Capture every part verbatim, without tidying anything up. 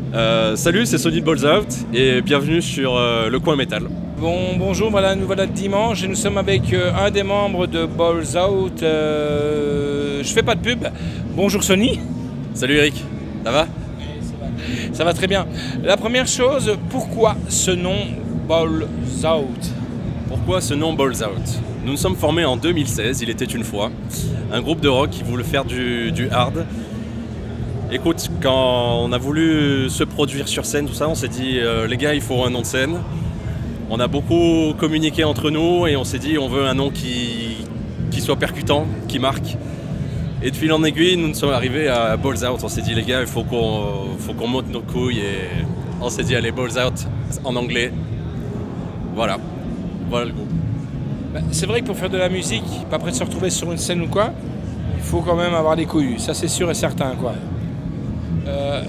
Euh, salut, c'est Solid Balls Out et bienvenue sur euh, Le Coin Métal. Bon, bonjour, voilà, nous voilà dimanche et nous sommes avec euh, un des membres de Balls Out. Euh, je fais pas de pub. Bonjour Sony. Salut Eric, ça va? Ça va très bien. La première chose, pourquoi ce nom Balls Out? Pourquoi ce nom Balls Out? Nous nous sommes formés en deux mille seize, il était une fois, un groupe de rock qui voulait faire du, du hard. Écoute, quand on a voulu se produire sur scène, tout ça, on s'est dit, euh, les gars, il faut un nom de scène. On a beaucoup communiqué entre nous et on s'est dit, on veut un nom qui, qui soit percutant, qui marque. Et de fil en aiguille, nous sommes arrivés à Balls Out. On s'est dit, les gars, il faut qu'on faut qu'on monte nos couilles. Et on s'est dit, allez, Balls Out en anglais. Voilà. Voilà le groupe. Ben, c'est vrai que pour faire de la musique, pas près de se retrouver sur une scène ou quoi, il faut quand même avoir les couilles. Ça, c'est sûr et certain, quoi. Euh,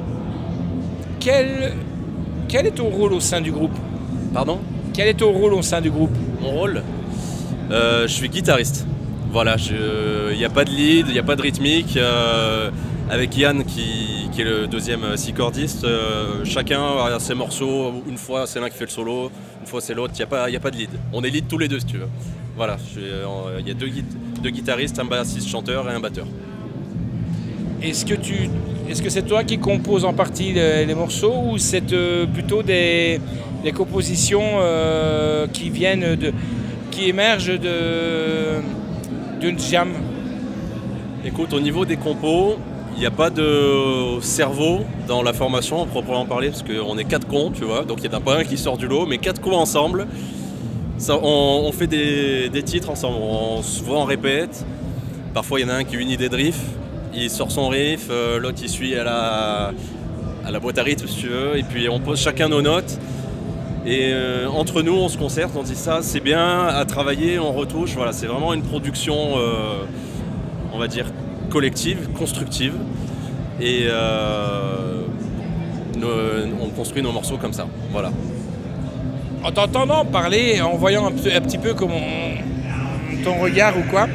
quel, quel est ton rôle au sein du groupe? Pardon? Quel est ton rôle au sein du groupe? Mon rôle euh, Je suis guitariste. Voilà, il n'y a pas de lead, il n'y a pas de rythmique. Euh, avec Yann qui, qui est le deuxième six-cordiste, euh, chacun a ses morceaux. Une fois c'est l'un qui fait le solo, une fois c'est l'autre. Il n'y a, pas, y a pas de lead. On est lead tous les deux si tu veux. Voilà, il y a deux, deux guitaristes, un bassiste chanteur et un batteur. Est-ce que tu, est-ce que c'est toi qui composes en partie les, les morceaux ou c'est euh, plutôt des, des compositions euh, qui viennent de, qui émergent de d'une jam? Écoute, au niveau des compos, il n'y a pas de cerveau dans la formation, à proprement parler, parce qu'on est quatre cons, tu vois, donc il n'y en a pas un qui sort du lot, mais quatre cons ensemble, ça, on, on fait des, des titres ensemble, on se voit en répète, parfois il y en a un qui a une idée de riff, il sort son riff, euh, l'autre il suit à la, à la boîte à rythme, si tu veux, et puis on pose chacun nos notes. Et euh, entre nous, on se concerte, on dit ça, c'est bien à travailler, on retouche. Voilà, c'est vraiment une production, euh, on va dire, collective, constructive. Et euh, nos, on construit nos morceaux comme ça. Voilà. En t'entendant parler, en voyant un, peu, un petit peu comment on, ton regard ou quoi,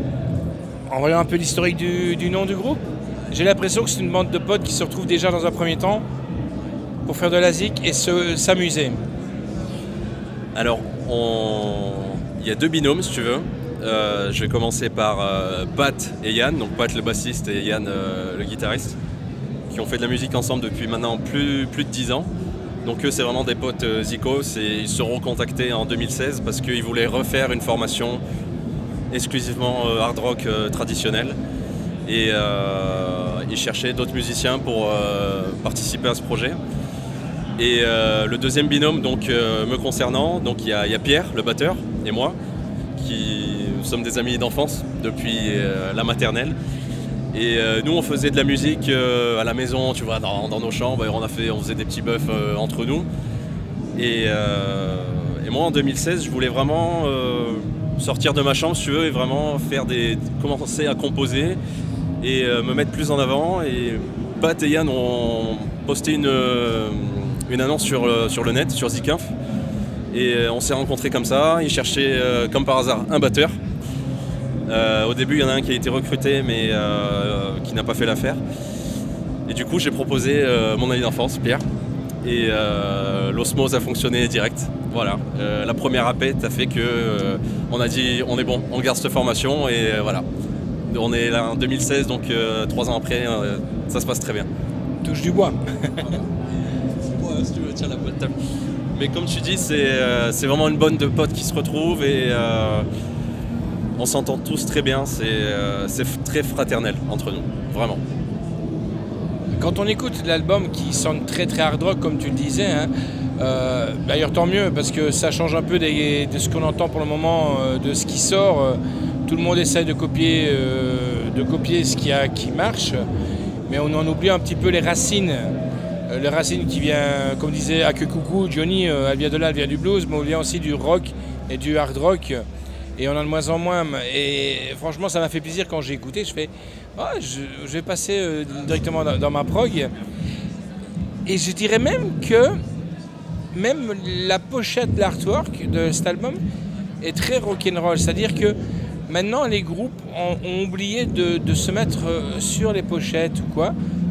en voyant un peu l'historique du, du nom du groupe, j'ai l'impression que c'est une bande de potes qui se retrouvent déjà dans un premier temps pour faire de la zik et se, s'amuser. Alors, on... il y a deux binômes si tu veux. Euh, je vais commencer par euh, Pat et Yann, donc Pat le bassiste et Yann euh, le guitariste, qui ont fait de la musique ensemble depuis maintenant plus, plus de dix ans. Donc eux c'est vraiment des potes euh, zikos et ils seront contactés en deux mille seize parce qu'ils voulaient refaire une formation exclusivement euh, hard rock euh, traditionnel. Et euh, ils cherchaient d'autres musiciens pour euh, participer à ce projet. Et euh, le deuxième binôme donc, euh, me concernant, donc il y, y a Pierre, le batteur, et moi, qui nous sommes des amis d'enfance depuis euh, la maternelle. Et euh, nous on faisait de la musique euh, à la maison, tu vois, dans, dans nos chambres, et on, a fait, on faisait des petits buffs euh, entre nous. Et, euh, et moi en deux mille seize, je voulais vraiment euh, sortir de ma chambre, si tu veux, et vraiment faire des, commencer à composer et euh, me mettre plus en avant. Et Pat et Yann ont posté une... Euh, une annonce sur, euh, sur le net, sur Zikinf. Et euh, on s'est rencontrés comme ça. Ils cherchaient, euh, comme par hasard, un batteur. Euh, au début, il y en a un qui a été recruté, mais euh, qui n'a pas fait l'affaire. Et du coup, j'ai proposé euh, mon ami d'enfance, Pierre. Et euh, l'osmose a fonctionné direct. Voilà. Euh, la première appel a fait que euh, on a dit, on est bon, on garde cette formation. Et euh, voilà. On est là en deux mille seize, donc euh, trois ans après, euh, ça se passe très bien. Touche du bois. Si tu veux, tiens la boîte table. Mais comme tu dis, c'est euh, c'est vraiment une bande de potes qui se retrouvent et euh, on s'entend tous très bien. C'est euh, très fraternel entre nous, vraiment. Quand on écoute l'album qui sonne très très hard rock, comme tu le disais, hein, euh, d'ailleurs tant mieux parce que ça change un peu des, de ce qu'on entend pour le moment, euh, de ce qui sort. Euh, tout le monde essaie de copier, euh, de copier ce qui, a, qui marche, mais on en oublie un petit peu les racines. Les racines qui vient, comme disait Ake Coucou, Johnny, elle vient de là, elle vient du blues, mais elle vient aussi du rock et du hard rock. Et on en a de moins en moins. Et franchement, ça m'a fait plaisir quand j'ai écouté. Je fais, oh, je, je vais passer euh, directement dans, dans ma prog. Et je dirais même que même la pochette, l'artwork de cet album est très rock'n'roll. C'est-à-dire que maintenant, les groupes ont, ont oublié de, de se mettre sur les pochettes ou quoi.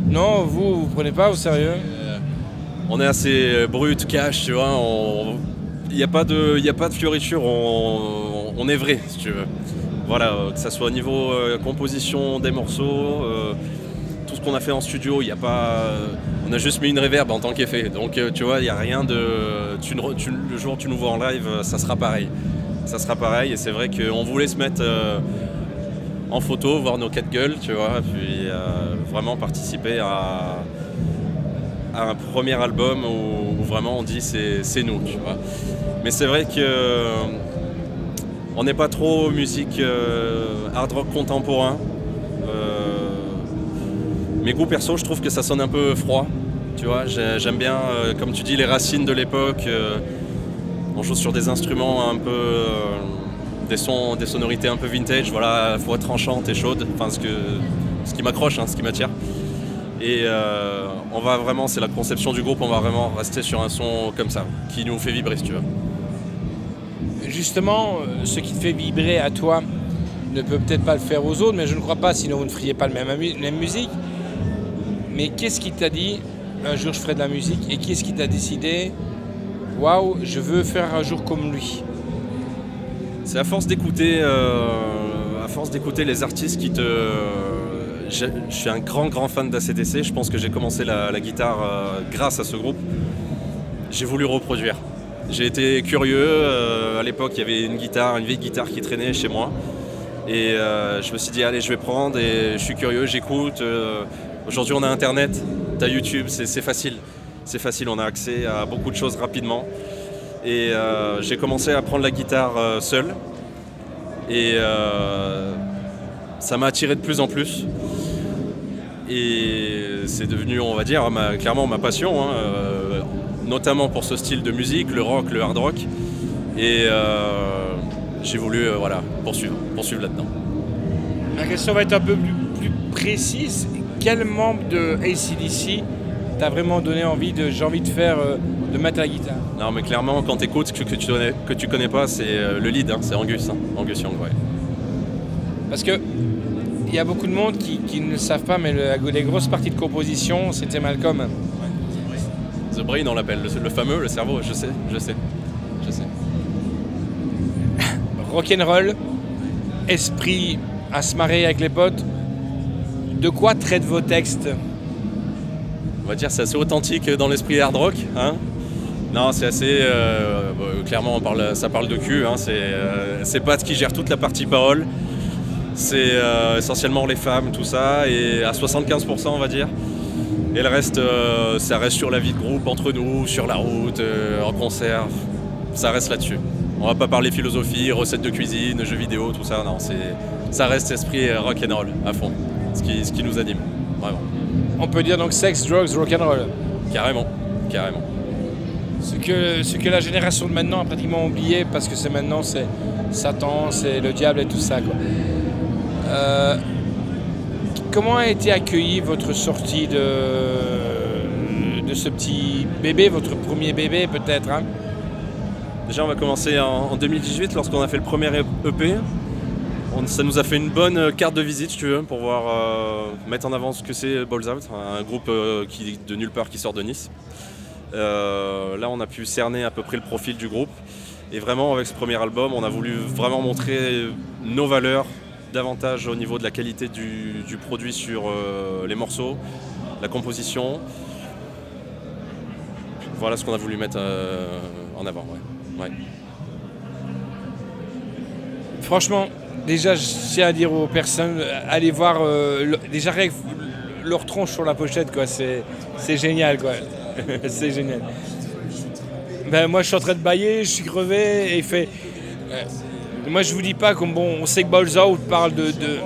Non, vous, vous prenez pas au sérieux? Euh, on est assez brut, cash, tu vois. Il n'y a pas de, il y a pas de fioriture. On, on est vrai, si tu veux. Voilà, euh, que ça soit au niveau euh, composition des morceaux, euh, tout ce qu'on a fait en studio, il n'y a pas. Euh, on a juste mis une reverb en tant qu'effet. Donc, euh, tu vois, il n'y a rien de. Tu, tu, le jour où tu nous vois en live, ça sera pareil. Ça sera pareil. Et c'est vrai qu'on voulait se mettre euh, en photo, voir nos quatre gueules, tu vois, puis euh, vraiment participer à, à un premier album où, où vraiment on dit c'est, c'est nous, tu vois. Mais c'est vrai que euh, on n'est pas trop musique euh, hard rock contemporain. Euh, mes goûts perso, je trouve que ça sonne un peu froid, tu vois. J'ai, j'aime bien, euh, comme tu dis, les racines de l'époque. Euh, on joue sur des instruments un peu, euh, des sons, des sonorités un peu vintage, voilà, voix tranchante et chaude. Enfin, ce que, ce qui m'accroche, hein, ce qui m'attire. Et euh, on va vraiment, c'est la conception du groupe, on va vraiment rester sur un son comme ça, qui nous fait vibrer, si tu veux. Justement, ce qui te fait vibrer à toi ne peut peut-être pas le faire aux autres, mais je ne crois pas, sinon vous ne feriez pas la même, même musique. Mais qu'est-ce qui t'a dit, un jour je ferai de la musique, et qu'est-ce qui t'a décidé, waouh, je veux faire un jour comme lui? C'est à force d'écouter, euh, à force d'écouter les artistes qui te... Je, je suis un grand grand fan d'A C D C, je pense que j'ai commencé la, la guitare euh, grâce à ce groupe. J'ai voulu reproduire. J'ai été curieux, euh, à l'époque il y avait une guitare, une vieille guitare qui traînait chez moi. Et euh, je me suis dit allez je vais prendre et je suis curieux, j'écoute. Euh, aujourd'hui on a internet, t'as YouTube, c'est, c'est facile. C'est facile, on a accès à beaucoup de choses rapidement. Et euh, j'ai commencé à prendre la guitare euh, seul. Et euh, ça m'a attiré de plus en plus. Et c'est devenu, on va dire, ma, clairement ma passion, hein, euh, notamment pour ce style de musique, le rock, le hard rock. Et euh, j'ai voulu euh, voilà, poursuivre, poursuivre là-dedans. La question va être un peu plus, plus précise. Quel membre de A C D C t'a vraiment donné envie de, j'ai envie de faire, euh, de mettre la guitare? Non, mais clairement, quand t'écoutes, que, que tu connais, que tu connais pas, c'est euh, le lead, hein, c'est Angus, hein, Angus Young, ouais. Parce que il y a beaucoup de monde qui, qui ne le savent pas, mais le, les grosses parties de composition, c'était Malcolm. The Brain, on l'appelle, le, le fameux, le cerveau, je sais, je sais, je sais. Rock'n'roll, esprit à se marrer avec les potes. De quoi traitent vos textes? On va dire c'est assez authentique dans l'esprit hard rock, hein. Non, c'est assez... Euh, bah, clairement, on parle, ça parle de cul, hein, c'est, euh, c'est Pat qui gère toute la partie parole. C'est euh, essentiellement les femmes, tout ça, et à soixante-quinze pour cent on va dire. Et le reste, euh, ça reste sur la vie de groupe, entre nous, sur la route, euh, en concert, ça reste là-dessus. On va pas parler philosophie, recettes de cuisine, jeux vidéo, tout ça, non, c'est, ça reste esprit rock'n'roll à fond, ce qui, ce qui nous anime, vraiment. On peut dire donc sex, drugs, rock'n'roll. Carrément, carrément. Ce que, ce que la génération de maintenant a pratiquement oublié, parce que c'est maintenant, c'est Satan, c'est le diable et tout ça, quoi. Euh, comment a été accueillie votre sortie de, de ce petit bébé, votre premier bébé peut-être, hein? Déjà on va commencer en, en deux mille dix-huit lorsqu'on a fait le premier E P. On, ça nous a fait une bonne carte de visite, si tu veux, pour voir, euh, mettre en avant ce que c'est Balls Out, un groupe euh, qui, de nulle part qui sort de Nice. Euh, là on a pu cerner à peu près le profil du groupe. Et vraiment avec ce premier album on a voulu vraiment montrer nos valeurs, davantage au niveau de la qualité du, du produit sur euh, les morceaux, la composition. Voilà ce qu'on a voulu mettre euh, en avant. Ouais. Ouais. Franchement, déjà je tiens à dire aux personnes, allez voir euh, le, déjà leur tronche sur la pochette, quoi. C'est, c'est génial, quoi. C'est génial. Ben, moi je suis en train de bailler, je suis crevé et il fait... Euh, moi je vous dis pas comme bon, on sait que Balls Out parle de... de...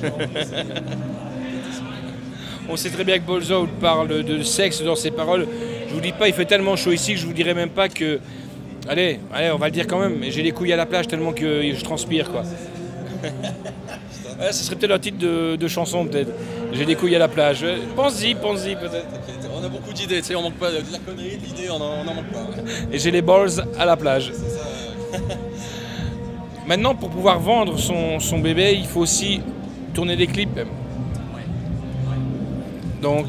on sait très bien que Balls Out parle de, de sexe dans ses paroles. Je vous dis pas, il fait tellement chaud ici que je vous dirais même pas que... Allez, allez, on va le dire quand même, j'ai les couilles à la plage tellement que je transpire, quoi. Ouais, ce serait peut-être un titre de, de chanson, peut-être. J'ai des couilles à la plage. Pense-y, pense-y, peut-être. On a beaucoup d'idées, tu sais, on manque pas de la connerie, de l'idée, on n'en manque pas. Et j'ai les balls à la plage. C'est ça. Maintenant, pour pouvoir vendre son, son bébé, il faut aussi tourner des clips. Donc,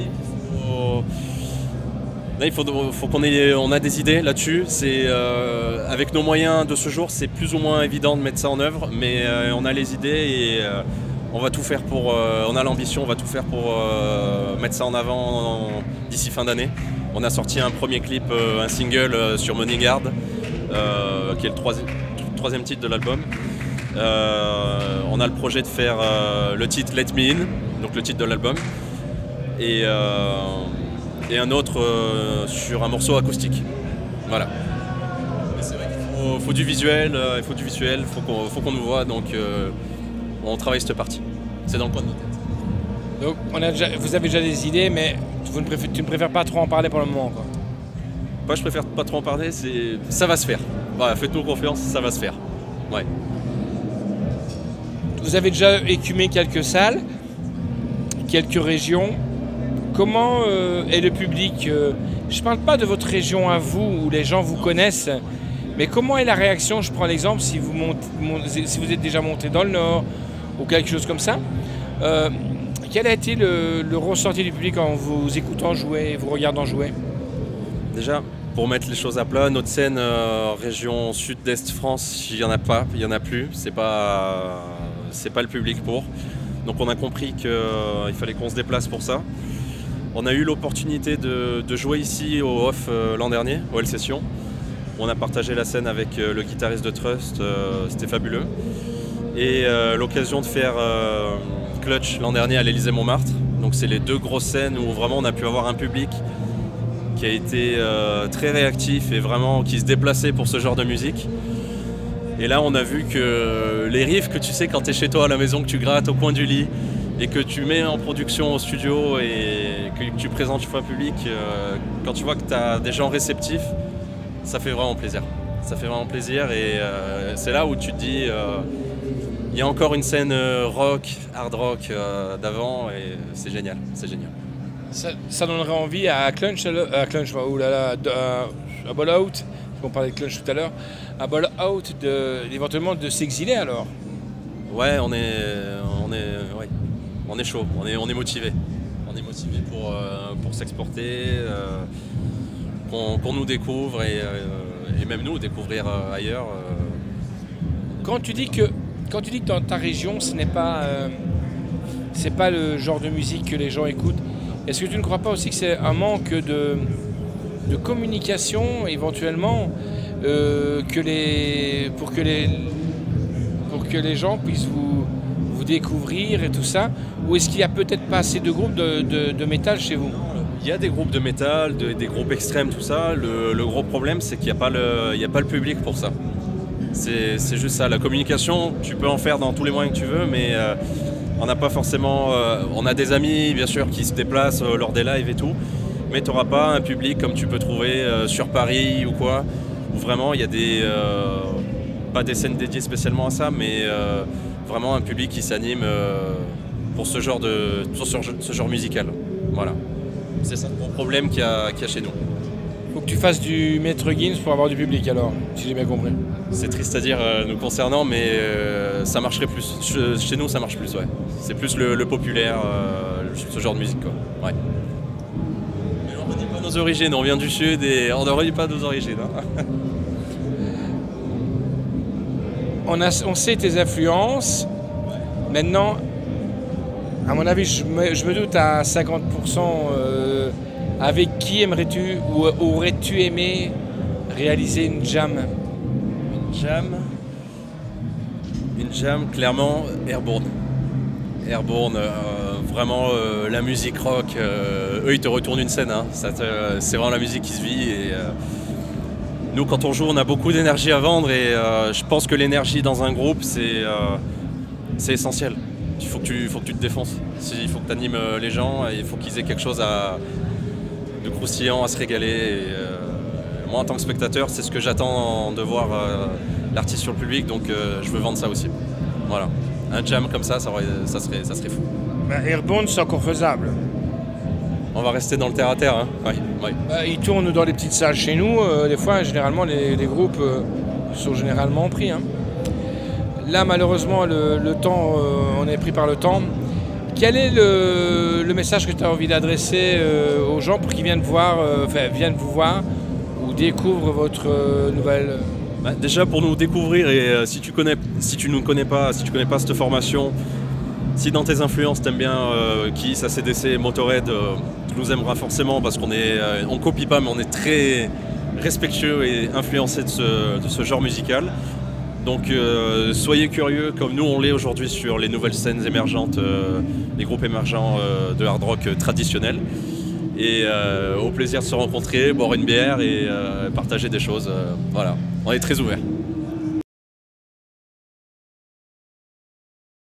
là, il faut, faut qu'on ait, on a des idées là-dessus. C'est euh, avec nos moyens de ce jour, c'est plus ou moins évident de mettre ça en œuvre, mais euh, on a les idées et euh, on va tout faire pour. Euh, on a l'ambition, on va tout faire pour euh, mettre ça en avant d'ici fin d'année. On a sorti un premier clip, euh, un single euh, sur Morning Hard, euh, qui est le troisième, troisième titre de l'album. Euh, on a le projet de faire euh, le titre Let Me In, donc le titre de l'album, et, euh, et un autre euh, sur un morceau acoustique. Voilà. Mais c'est vrai qu'il faut, faut du visuel, euh, il faut du visuel, faut qu'on, faut qu'on nous voit, donc euh, on travaille cette partie. C'est dans le coin de nos têtes. Donc on a déjà, vous avez déjà des idées, mais vous ne préfères, tu ne préfères pas trop en parler pour le moment, quoi. Moi, je préfère pas trop en parler, c'est, ça va se faire. Voilà, faites-nous confiance, ça va se faire. Ouais. Vous avez déjà écumé quelques salles, quelques régions. Comment euh, est le public euh, Je ne parle pas de votre région à vous, où les gens vous connaissent, mais comment est la réaction? Je prends l'exemple, si vous, montez, montez, si vous êtes déjà monté dans le Nord, ou quelque chose comme ça. Euh, quel a été le, le ressenti du public en vous écoutant jouer et vous regardant jouer? Déjà, pour mettre les choses à plat, notre scène euh, région sud-est France, il n'y en a pas, il n'y en a plus. C'est pas... c'est pas le public pour. Donc on a compris qu'il euh, fallait qu'on se déplace pour ça. On a eu l'opportunité de, de jouer ici au Off euh, l'an dernier, au L Session. On a partagé la scène avec euh, le guitariste de Trust, euh, c'était fabuleux. Et euh, l'occasion de faire euh, Clutch l'an dernier à l'Élysée-Montmartre. Donc c'est les deux grosses scènes où vraiment on a pu avoir un public qui a été euh, très réactif et vraiment qui se déplaçait pour ce genre de musique. Et là, on a vu que les riffs que tu sais quand tu es chez toi à la maison, que tu grattes au coin du lit et que tu mets en production au studio et que tu présentes une fois public, euh, quand tu vois que tu as des gens réceptifs, ça fait vraiment plaisir. Ça fait vraiment plaisir et euh, c'est là où tu te dis, euh, il y a encore une scène euh, rock, hard rock euh, d'avant et c'est génial, c'est génial. Ça, ça donnerait envie à Clutch, à Clutch, oh là là, à, à Ball Out, on parlait de Clutch tout à l'heure, à Ball Out de, éventuellement de s'exiler alors. Ouais, on est, on est, ouais, on est chaud, on est, on est motivé, on est motivé pour, euh, pour s'exporter, euh, qu'on, qu'on nous découvre et, euh, et même nous découvrir euh, ailleurs. Euh. Quand tu dis que, quand tu dis que dans ta région, ce n'est pas, euh, c'est pas le genre de musique que les gens écoutent, est-ce que tu ne crois pas aussi que c'est un manque de, de communication éventuellement euh, que les, pour, que les, pour que les gens puissent vous, vous découvrir et tout ça? Ou est-ce qu'il n'y a peut-être pas assez de groupes de, de, de métal chez vous? Il y a des groupes de métal, de, des groupes extrêmes, tout ça. Le, le gros problème, c'est qu'il n'y a pas le, il n'y a pas le public pour ça. C'est, c'est juste ça. La communication, tu peux en faire dans tous les moyens que tu veux, mais euh, on n'a pas forcément... Euh, on a des amis, bien sûr, qui se déplacent euh, lors des lives et tout, mais tu n'auras pas un public comme tu peux trouver euh, sur Paris ou quoi, où vraiment il y a des... Euh, pas des scènes dédiées spécialement à ça, mais euh, vraiment un public qui s'anime euh, pour ce genre, de, pour ce, ce genre musical. Voilà. C'est ça le gros problème qu'il y a, qu'il y a chez nous. Faut que tu fasses du Maître Gims pour avoir du public alors, si j'ai bien compris. C'est triste à dire euh, nous concernant, mais euh, ça marcherait plus. Che, chez nous, ça marche plus, ouais. C'est plus le, le populaire, euh, ce genre de musique, quoi. Ouais. Mais on ne redit pas nos origines, on vient du Sud et on ne redit pas nos origines. Hein. on, a, on sait tes influences. Maintenant, à mon avis, je me, je me doute à cinquante pour cent euh, avec qui aimerais-tu ou aurais-tu aimé réaliser une jam? Une jam Une jam, clairement, Airborne. Airborne, euh, vraiment euh, la musique rock. Euh, eux, ils te retournent une scène. Hein. Ça te, c'est vraiment la musique qui se vit. Et, euh, nous, quand on joue, on a beaucoup d'énergie à vendre et euh, je pense que l'énergie dans un groupe, c'est, euh, c'est essentiel. Il faut que tu, faut que tu te défonces. Il faut que tu animes les gens et il faut qu'ils aient quelque chose à, de croustillant à se régaler. Et, euh, moi, en tant que spectateur, c'est ce que j'attends de voir euh, l'artiste sur le public, donc euh, je veux vendre ça aussi. Voilà. Un jam comme ça, ça, aurait, ça, serait, ça serait fou. Bah, Airborne, c'est encore faisable. On va rester dans le terre à terre. Hein. Oui, oui. Bah, ils tournent dans les petites salles chez nous. Euh, des fois, généralement, les, les groupes euh, sont généralement pris. Hein. Là, malheureusement, le, le temps, euh, on est pris par le temps. Quel est le, le message que tu as envie d'adresser euh, aux gens pour qu'ils viennent, voir, euh, enfin, viennent vous voir ou découvrent votre euh, nouvelle... Bah, déjà pour nous découvrir, et euh, si tu connais, si tu ne connais pas, si tu connais pas cette formation, si dans tes influences t'aimes bien euh, Kiss, A C D C, Motorhead, euh, tu nous aimeras forcément parce qu'on est, euh, on copie pas mais on est très respectueux et influencé de ce, de ce genre musical. Donc euh, soyez curieux comme nous on l'est aujourd'hui sur les nouvelles scènes émergentes, euh, les groupes émergents euh, de hard rock euh, traditionnels. Et euh, au plaisir de se rencontrer, boire une bière et euh, partager des choses. Euh, voilà, on est très ouverts.